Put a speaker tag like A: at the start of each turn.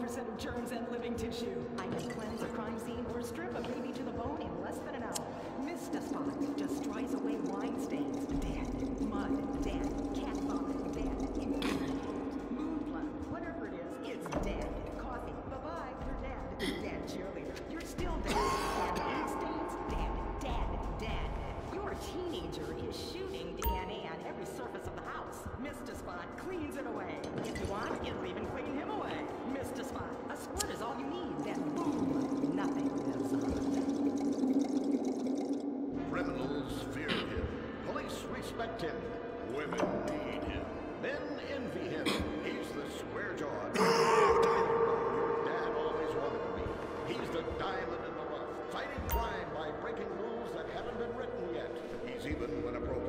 A: 100% of germs and living tissue. I can cleanse a crime scene or strip a baby to the bone in less than an hour. Mr. Spot destroys away wine stains, dead. Mud, dead. Cat vomit, dead. Moonflower, whatever it is, it's dead. Coffee, bye-bye, you're dead. Dead cheerleader, you're still dead. And ink stains, dead, dead, dead. Your teenager is shooting DNA on every surface of the house. Mr. Spot cleans it away. If you want, it'll even clean him away. Mr. Spot, a squirt is all you need. Then boom, nothing lives on.
B: Criminals fear him. Police respect him. Women need him. Men envy him. He's the square-jawed. Your dad always wanted to be. He's the diamond in the rough, fighting crime by breaking rules that haven't been written yet. He's even when a broken